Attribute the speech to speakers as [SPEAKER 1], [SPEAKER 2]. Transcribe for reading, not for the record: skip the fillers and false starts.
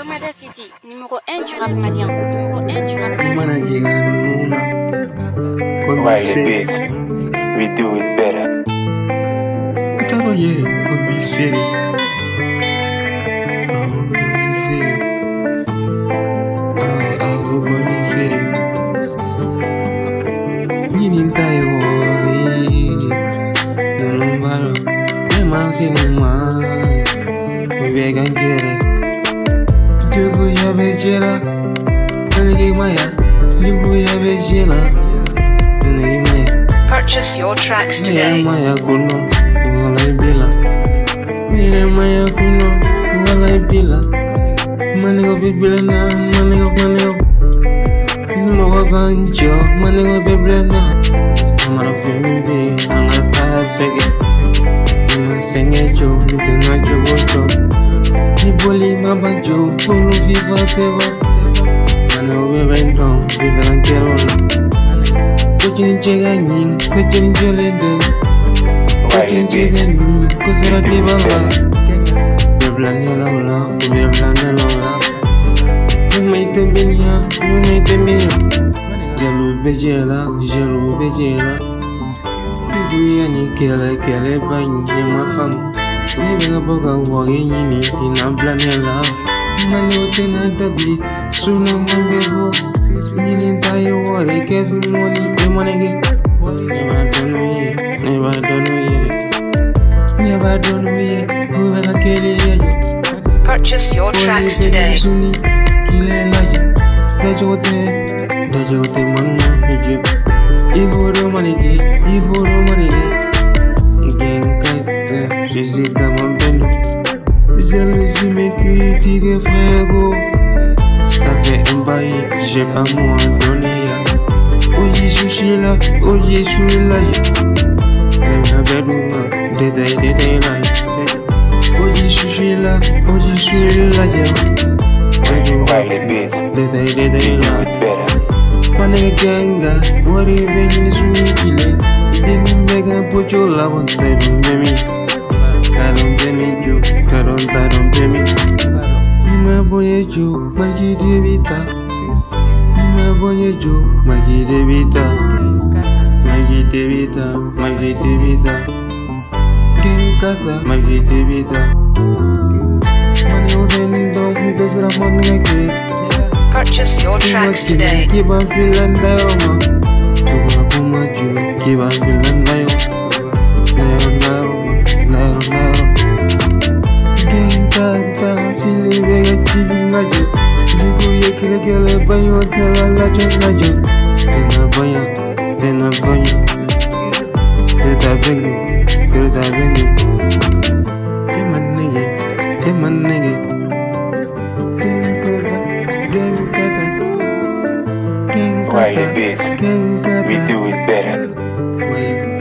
[SPEAKER 1] BAMADA-CITY, numéro 1 du rap malien. Numéro 1 du rap malien.
[SPEAKER 2] Why the beats? We do it better.
[SPEAKER 3] Purchase your tracks today. Purchase your tracks today.
[SPEAKER 4] Ça fait un bail, j'ai pas moi à donner. Oye, je suis là, oye, je suis là. Même la belle détail là. Oye, je suis là, oye, je suis là.
[SPEAKER 2] Why the beats?
[SPEAKER 4] Détail là.
[SPEAKER 2] Better.
[SPEAKER 4] My nigga ganga, what are you making this really kill? Didn't make a put your love on that don't get me. I don't get me, you. I don't get me. My boy, you, Marky Devita. My boy, you, Marky Devita. Marky Devita, Marky Devita. King Kata, Marky Devita. Money open down, there's a money like
[SPEAKER 3] Purchase your tracks today.
[SPEAKER 4] Keep on feeling down, keep on feeling down. King Kata, silly bag, cheating magic. You go, kill a bayo, tell a legend. Then I buy you. Get a bang you, get a bang you. Get my nigga.
[SPEAKER 2] Why the beats? We do it better.